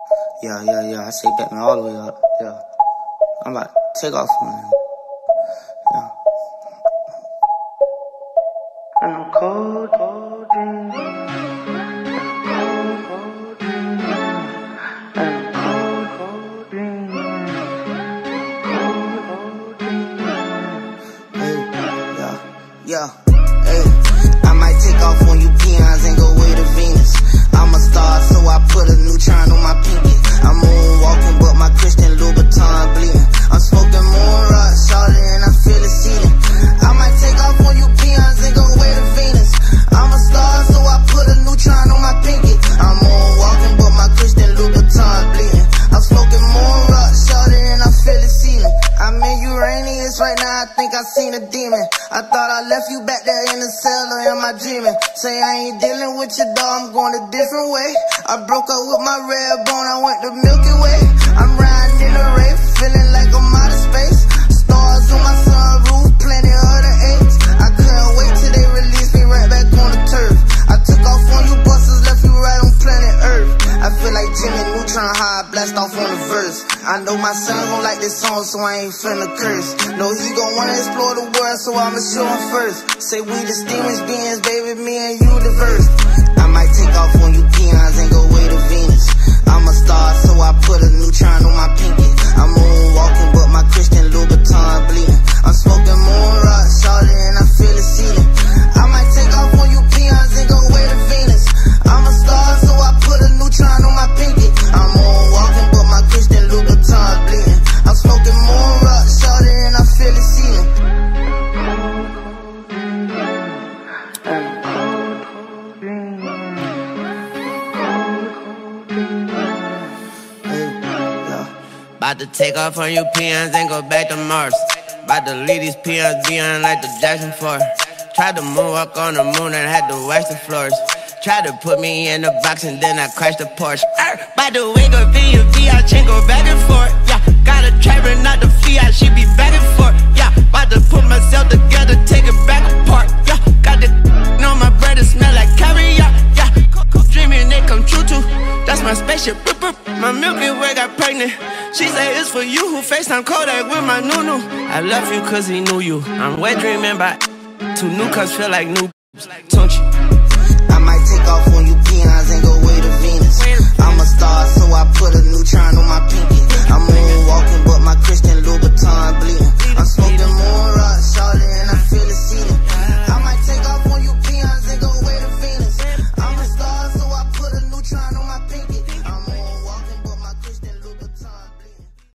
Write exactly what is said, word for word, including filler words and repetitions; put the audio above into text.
Yeah, yeah, yeah. I say Batman all the way up. Yeah. I'm about to take off, man. Yeah. And I'm cold, cold dreaming. And I'm cold, cold dreaming. And I'm cold, cold dreaming. Cold, cold dreaming. Hey, yeah, yeah. Hey, I might take off on you peons and go way to Venus. I'm a star, so I put a neutron on my pinky. I'm moonwalking, but my Christian Louboutin bleeding. I'm smoking moon rock, shawty, and I feel the ceiling. I might take off on you peons and go way to Venus. I'm a star, so I put a neutron on my pinky. I'm moonwalking, but my Christian Louboutin bleeding. I'm smoking moon rock, shawty, and I feel the ceiling. I'm in Uranus right now, I think I seen a demon. I thought I left you back there in the cell, or am I dreaming? Say I ain't dealing with your dog, I'm going a different way. I broke up with my red bone, I went to Milky Way. I'm riding in a Wraith, feeling like I'm out of space. Stars on my sunroof, plenty of the eights. I couldn't wait till they released me right back on the turf. I took off on you busters, left you right on planet Earth. I feel like Jimmy Neutron, how I blast off on the verse. I know my son gon' like this song, so I ain't finna curse. No, he gon' wanna explore the world, so I'ma show him first. Say we distinguished beings, baby, me and you diverse. I might take off on you peons and go way to Venus. I'm a star, so I put a neutron on my pinky. I'm moonwalking, but my Christian Louboutin bleeding. I'm smoking moon rock, shawty, and I feel the ceiling. I might take off on you peons and go way to Venus. I'm a star, so I put a neutron on my pinky. I'm moonwalking, but my Christian Louboutin bleeding. I'm smoking moon rock, shawty, and I feel the ceiling. About to take off on you peons and go back to Mars. About to leave these peons behind like the Jackson four. Tried to moonwalk on the moon and had to wax the floors. Tried to put me in the box and then I crashed the Porsche. By the way, go V and V, I chain go back and forth. Yeah, got a trapper, not the Fiat, she be back and forth. Yeah, about to put myself together, take it back apart. Yeah, got the on my bread, it smell like caviar. Yeah, dreaming they come true too. That's my spaceship. My Milky Way got pregnant. She say it's for you who FaceTime Kodak with my Nunu. I love you cause he knew you. I'm wet dreaming by two new cups feel like new. Don't you? I might take off on you peons and go